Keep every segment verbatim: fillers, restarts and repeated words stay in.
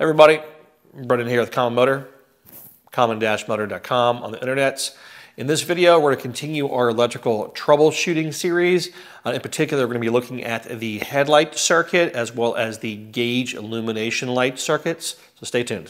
everybody, Brendan here with Common Motor, common dash motor dot com on the internet. In this video, we're going to continue our electrical troubleshooting series. Uh, in particular, we're going to be looking at the headlight circuit as well as the gauge illumination light circuits. So stay tuned.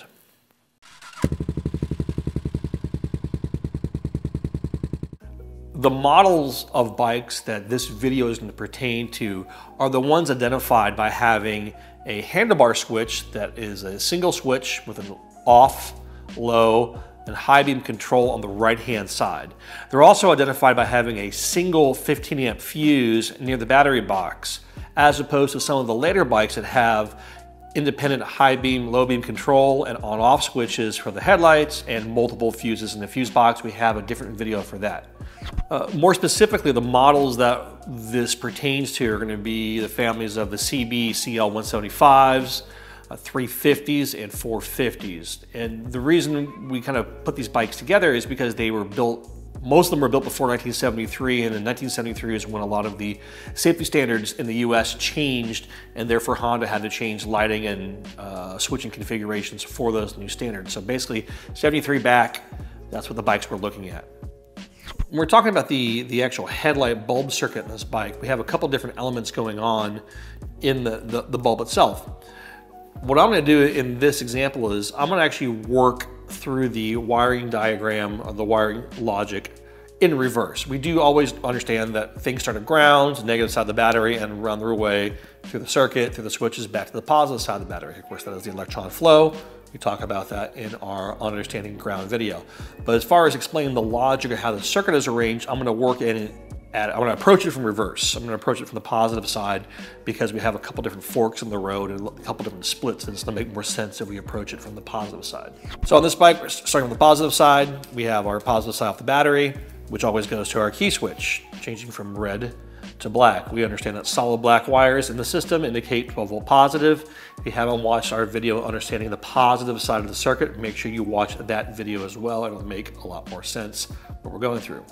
The models of bikes that this video is going to pertain to are the ones identified by having a handlebar switch that is a single switch with an off, low, and high beam control on the right hand side. They're also identified by having a single fifteen amp fuse near the battery box, as opposed to some of the later bikes that have independent high beam, low beam control and on off switches for the headlights and multiple fuses in the fuse box. We have a different video for that. Uh, more specifically, the models that this pertains to are going to be the families of the C B C L one seventy-fives, uh, three fifties, and four fifties. And the reason we kind of put these bikes together is because they were built, most of them were built before nineteen seventy-three, and in nineteen seventy-three is when a lot of the safety standards in the U S changed, and therefore Honda had to change lighting and uh, switching configurations for those new standards. So basically, seventy-three back, that's what the bikes we're looking at. When we're talking about the, the actual headlight bulb circuit in this bike, we have a couple different elements going on in the, the, the bulb itself. What I'm going to do in this example is I'm going to actually work through the wiring diagram or the wiring logic in reverse. We do always understand that things start at ground, negative side of the battery, and run their way through the circuit, through the switches, back to the positive side of the battery. Of course, that is the electron flow. We talk about that in our Understanding Ground video. But as far as explaining the logic of how the circuit is arranged, I'm going to work in at, I'm going to approach it from reverse. I'm going to approach it from the positive side because we have a couple different forks in the road and a couple different splits, and it's going to make more sense if we approach it from the positive side. So on this bike, we're starting with the positive side. We have our positive side off the battery, which always goes to our key switch, changing from red to black. We understand that solid black wires in the system indicate twelve volt positive. If you haven't watched our video understanding the positive side of the circuit, make sure you watch that video as well. It'll make a lot more sense what we're going through.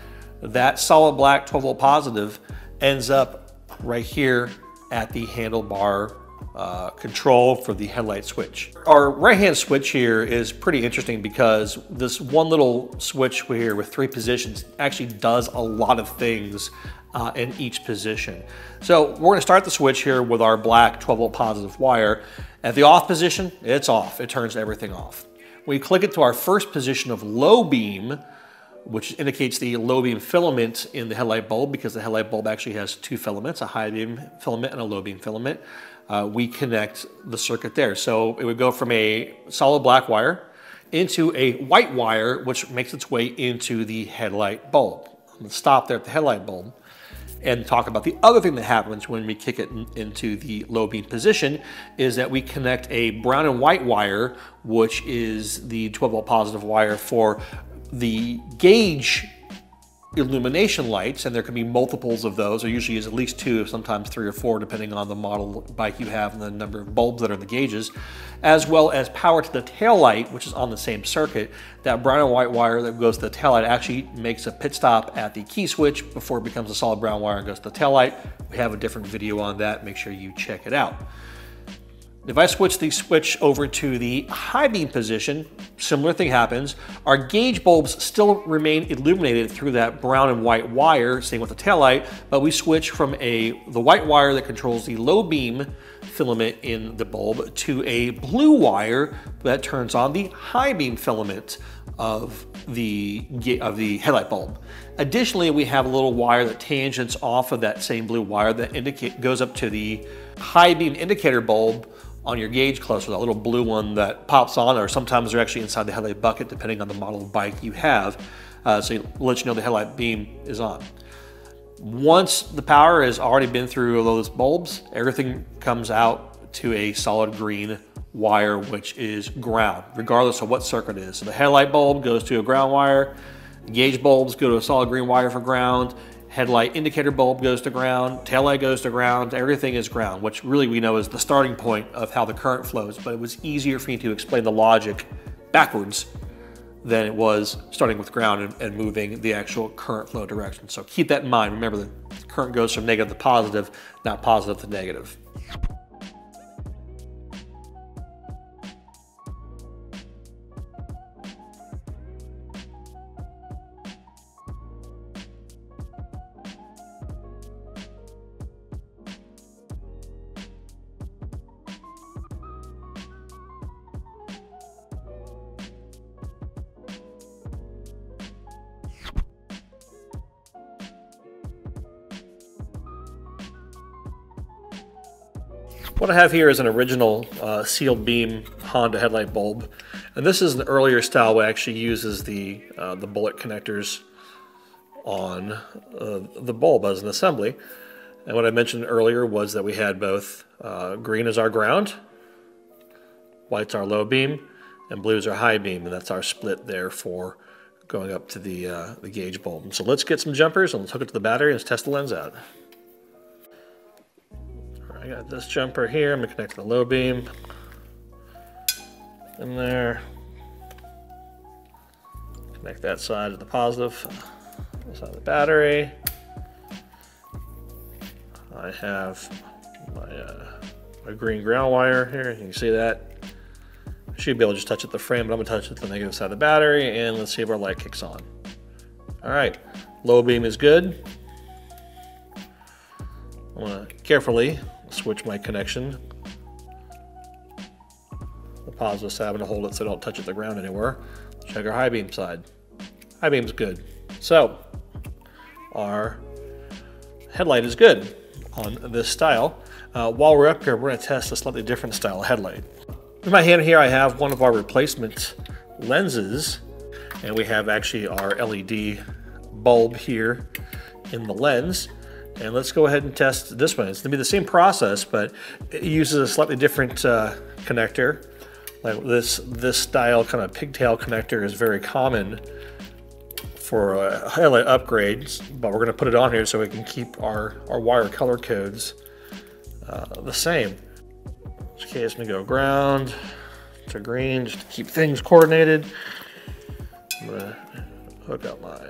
That solid black twelve volt positive ends up right here at the handlebar uh, control for the headlight switch. Our right hand switch here is pretty interesting because this one little switch here with three positions actually does a lot of things Uh, in each position. So we're going to start the switch here with our black twelve volt positive wire. At the off position, it's off. It turns everything off. We click it to our first position of low beam, which indicates the low beam filament in the headlight bulb, because the headlight bulb actually has two filaments, a high beam filament and a low beam filament. Uh, we connect the circuit there. So it would go from a solid black wire into a white wire, which makes its way into the headlight bulb. I'm going to stop there at the headlight bulb and talk about the other thing that happens when we kick it in, into the low beam position, is that we connect a brown and white wire, which is the twelve volt positive wire for the gauge illumination lights, and there can be multiples of those. There usually is at least two, sometimes three or four, depending on the model bike you have and the number of bulbs that are in the gauges, as well as power to the tail light, which is on the same circuit. That brown and white wire that goes to the tail light actually makes a pit stop at the key switch before it becomes a solid brown wire and goes to the tail light. We have a different video on that. Make sure you check it out. If I switch the switch over to the high beam position, similar thing happens. Our gauge bulbs still remain illuminated through that brown and white wire, same with the taillight, but we switch from a the white wire that controls the low beam filament in the bulb to a blue wire that turns on the high beam filament of the, of the headlight bulb. Additionally, we have a little wire that tangents off of that same blue wire that indicate goes up to the high beam indicator bulb on your gauge cluster, that little blue one that pops on, or sometimes they're actually inside the headlight bucket depending on the model of bike you have. Uh, so it lets you know the headlight beam is on. Once the power has already been through those bulbs, everything comes out to a solid green wire, which is ground, regardless of what circuit it is. So the headlight bulb goes to a ground wire, gauge bulbs go to a solid green wire for ground, headlight indicator bulb goes to ground, taillight goes to ground, everything is ground, which really we know is the starting point of how the current flows, but it was easier for me to explain the logic backwards than it was starting with ground and, and moving the actual current flow direction. So keep that in mind. Remember that current goes from negative to positive, not positive to negative. What I have here is an original uh, sealed beam Honda headlight bulb, and this is an earlier style that actually uses the uh, the bullet connectors on uh, the bulb as an assembly. And what I mentioned earlier was that we had both uh, green as our ground, white's our low beam, and blue's our high beam, and that's our split there for going up to the uh, the gauge bulb. So let's get some jumpers and let's hook it to the battery and let's test the lens out. I got this jumper here. I'm going to connect the low beam in there. Connect that side to the positive side of the battery. I have my, uh, my green ground wire here. You can see that. I should be able to just touch it the frame, but I'm going to touch it to the negative side of the battery, and let's see if our light kicks on. All right, low beam is good. I want to carefully switch my connection. The positive side, I'm going to hold it so I don't touch it to the ground anywhere. Check our high beam side. High beam's good. So our headlight is good on this style. Uh, while we're up here, we're going to test a slightly different style of headlight. In my hand here, I have one of our replacement lenses, and we have actually our L E D bulb here in the lens. And let's go ahead and test this one. It's going to be the same process, but it uses a slightly different uh, connector. Like this, this style kind of pigtail connector is very common for uh, headlight upgrades, but we're going to put it on here so we can keep our, our wire color codes uh, the same. In this case, I'm going to go ground to green just to keep things coordinated. I'm going to hook up my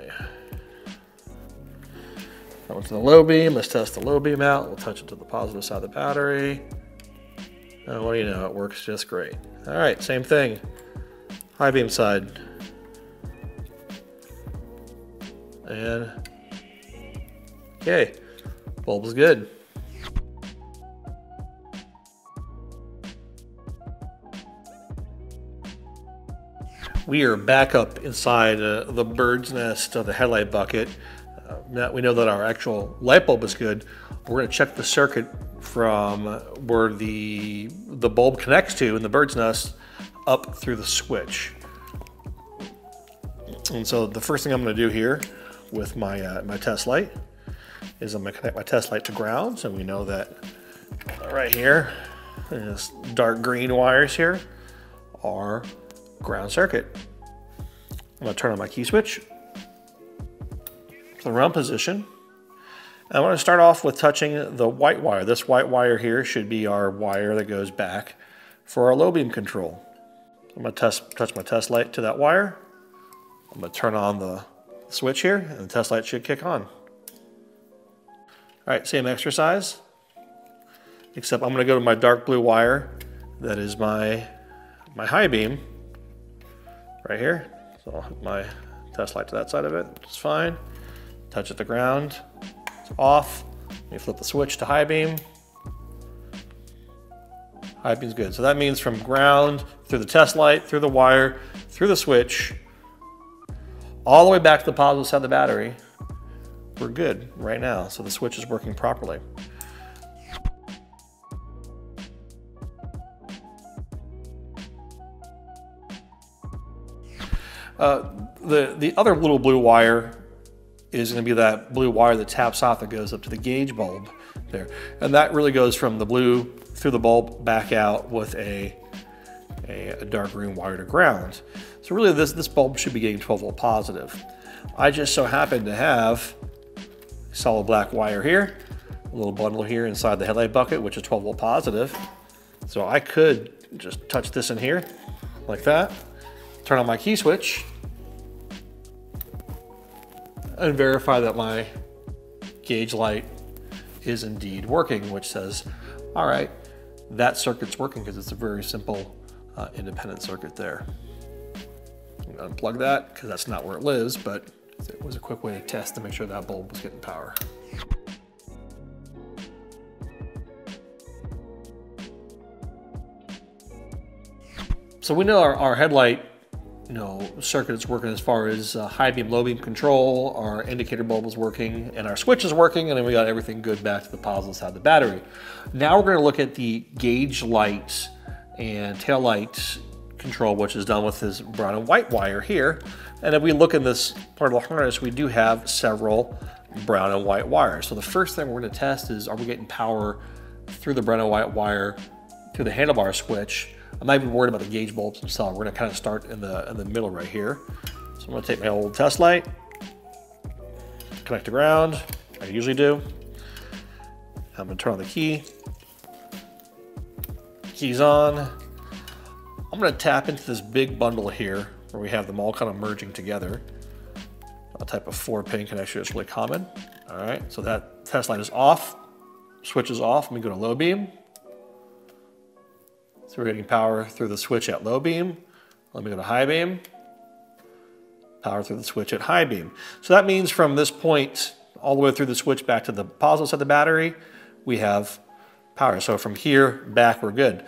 that one's to the low beam. Let's test the low beam out. We'll touch it to the positive side of the battery. And what do you know, it works just great. All right, same thing. High beam side. And okay, bulb is good. We are back up inside uh, the bird's nest of the headlight bucket. Uh, now we know that our actual light bulb is good. We're going to check the circuit from where the the bulb connects to in the bird's nest up through the switch. And so the first thing I'm going to do here with my uh, my test light is I'm going to connect my test light to ground. So we know that right here, this dark green wires here are ground circuit. I'm going to turn on my key switch to the round position. And I want to start off with touching the white wire. This white wire here should be our wire that goes back for our low beam control. I'm going to test, touch my test light to that wire. I'm going to turn on the switch here and the test light should kick on. All right, same exercise, except I'm going to go to my dark blue wire that is my, my high beam right here. So I'll hook my test light to that side of it, which is fine. Touch it to ground, it's off. Let me flip the switch to high beam. High beam's good. So that means from ground, through the test light, through the wire, through the switch, all the way back to the positive side of the battery, we're good right now. So the switch is working properly. Uh, the, the other little blue wire is going to be that blue wire that taps off that goes up to the gauge bulb there. And that really goes from the blue through the bulb back out with a, a, a dark green wire to ground. So really this, this bulb should be getting twelve volt positive. I just so happen to have a solid black wire here, a little bundle here inside the headlight bucket, which is twelve volt positive. So I could just touch this in here like that, turn on my key switch, and verify that my gauge light is indeed working, which says, all right, that circuit's working because it's a very simple uh, independent circuit there. I'm gonna unplug that because that's not where it lives, but it was a quick way to test to make sure that bulb was getting power. So we know our, our headlight you know, circuit is working as far as uh, high beam, low beam control, our indicator bulb is working, and our switch is working, and then we got everything good back to the positive side of the battery. Now we're gonna look at the gauge light and tail light control, which is done with this brown and white wire here. And if we look in this part of the harness, we do have several brown and white wires. So the first thing we're gonna test is, are we getting power through the brown and white wire through the handlebar switch? I'm not even worried about the gauge bulbs themselves. We're gonna kind of start in the, in the middle right here. So I'm gonna take my old test light, connect to ground, like I usually do. I'm gonna turn on the key. Key's on. I'm gonna tap into this big bundle here where we have them all kind of merging together. A type of four pin connection is really common. All right, so that test light is off, switch is off. Let me go to low beam. So we're getting power through the switch at low beam. Let me go to high beam. Power through the switch at high beam. So that means from this point all the way through the switch back to the positive side of the battery, we have power. So from here back, we're good.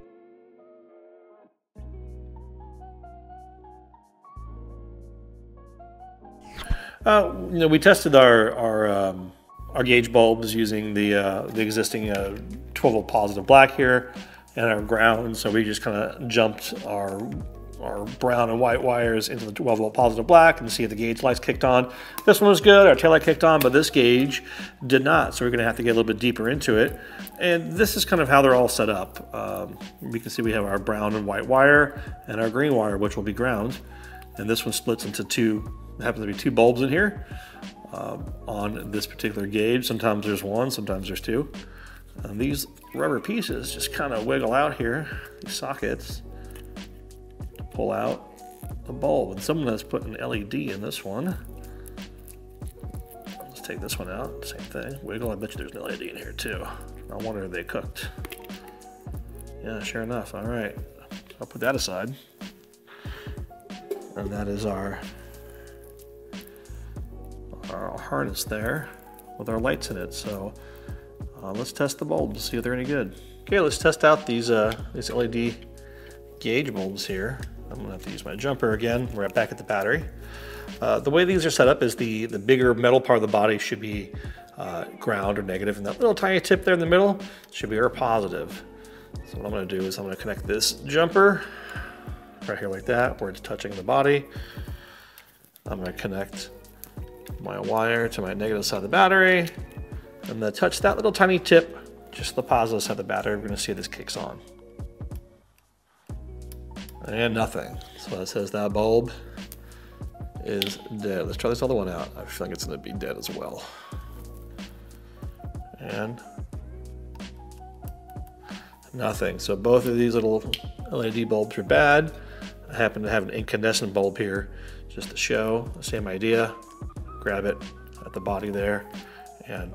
Uh, you know, we tested our our, um, our gauge bulbs using the uh, the existing uh, twelve volt positive black here and our ground. So we just kind of jumped our our brown and white wires into the twelve volt positive black and see if the gauge lights kicked on. This one was good, our tail light kicked on, but this gauge did not. So we're gonna have to get a little bit deeper into it. And this is kind of how they're all set up. Um, we can see we have our brown and white wire and our green wire, which will be ground. And this one splits into two, there happens to be two bulbs in here um, on this particular gauge. Sometimes there's one, sometimes there's two. And these rubber pieces just kind of wiggle out here, these sockets, to pull out the bulb. And someone has put an L E D in this one. Let's take this one out, same thing. Wiggle, I bet you there's an L E D in here too. I wonder if they cooked. Yeah, sure enough, all right. I'll put that aside. And that is our, our harness there with our lights in it. So uh, let's test the bulbs, see if they're any good. Okay, let's test out these, uh, these L E D gauge bulbs here. I'm gonna have to use my jumper again. We're back at the battery. Uh, the way these are set up is the, the bigger metal part of the body should be uh, ground or negative, and that little tiny tip there in the middle should be our positive. So what I'm gonna do is I'm gonna connect this jumper right here like that, where it's touching the body. I'm gonna connect my wire to my negative side of the battery. I'm gonna touch that little tiny tip, just the positive side of the battery. We're gonna see if this kicks on. And nothing. So that says that bulb is dead. Let's try this other one out. I feel like it's gonna be dead as well. And nothing. So both of these little L E D bulbs are bad. I happen to have an incandescent bulb here just to show the same idea. Grab it at the body there, and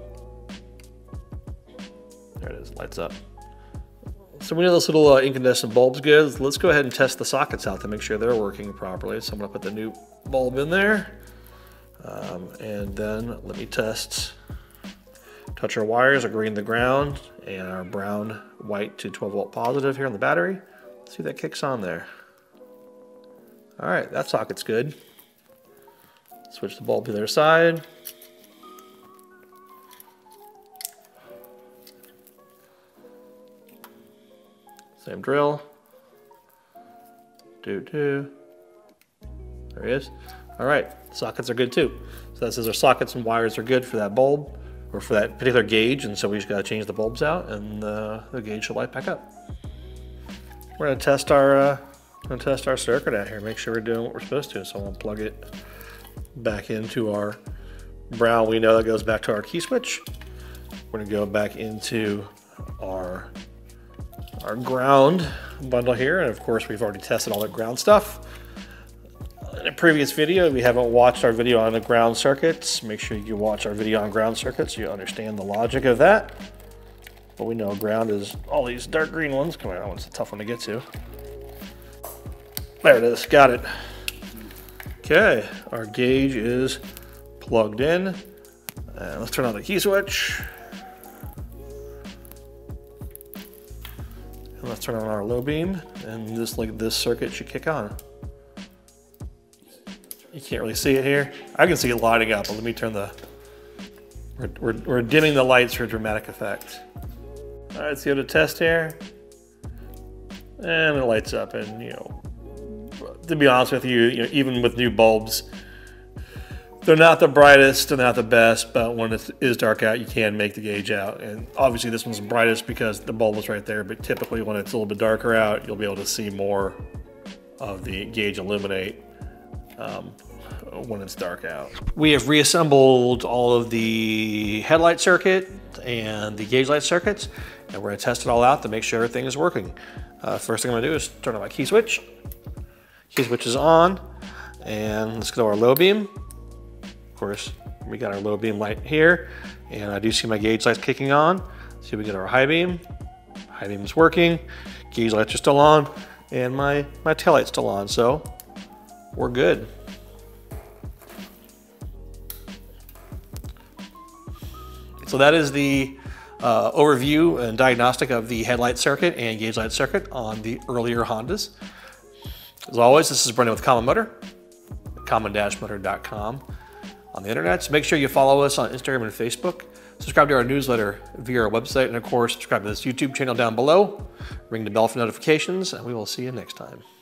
there it is, lights up. So we know this little uh, incandescent bulb's good. Let's go ahead and test the sockets out to make sure they're working properly. So I'm gonna put the new bulb in there. Um, and then let me test, touch our wires, our green to ground, and our brown, white to twelve volt positive here on the battery. See if that kicks on there. All right, that socket's good. Switch the bulb to the other side. Same drill. Do do. There he is. All right, sockets are good too. So that says our sockets and wires are good for that bulb or for that particular gauge, and so we just gotta change the bulbs out, and uh, the gauge should light back up. We're gonna test our uh, gonna test our circuit out here, make sure we're doing what we're supposed to. So I'm gonna plug it back into our brown. We know that goes back to our key switch. We're gonna go back into our our ground bundle here, and of course we've already tested all the ground stuff. In a previous video, if you haven't watched our video on the ground circuits, make sure you watch our video on ground circuits so you understand the logic of that. But we know ground is all these dark green ones. Come on, that one's a tough one to get to. There it is, got it. Okay, our gauge is plugged in. And let's turn on the key switch. And let's turn on our low beam, and just like this circuit should kick on. You can't really see it here. I can see it lighting up, but let me turn the, we're, we're, we're dimming the lights for dramatic effect. All right, let's go to test here. And it lights up, and you know, to be honest with you, you know, even with new bulbs, they're not the brightest, they're not the best, but when it is dark out, you can make the gauge out. And obviously this one's the brightest because the bulb is right there, but typically when it's a little bit darker out, you'll be able to see more of the gauge illuminate um, when it's dark out. We have reassembled all of the headlight circuit and the gauge light circuits, and we're gonna test it all out to make sure everything is working. Uh, first thing I'm gonna do is turn on my key switch. Key switch is on, and let's go to our low beam. Of course, we got our low beam light here, and I do see my gauge lights kicking on. See, we get our high beam. High beam is working. Gauge lights are still on, and my, my tail light's still on, so we're good. So that is the uh, overview and diagnostic of the headlight circuit and gauge light circuit on the earlier Hondas. As always, this is Brendan with Common Motor, common dash motor dot com on the internet. So make sure you follow us on Instagram and Facebook. Subscribe to our newsletter via our website, and of course, subscribe to this YouTube channel down below. Ring the bell for notifications, and we will see you next time.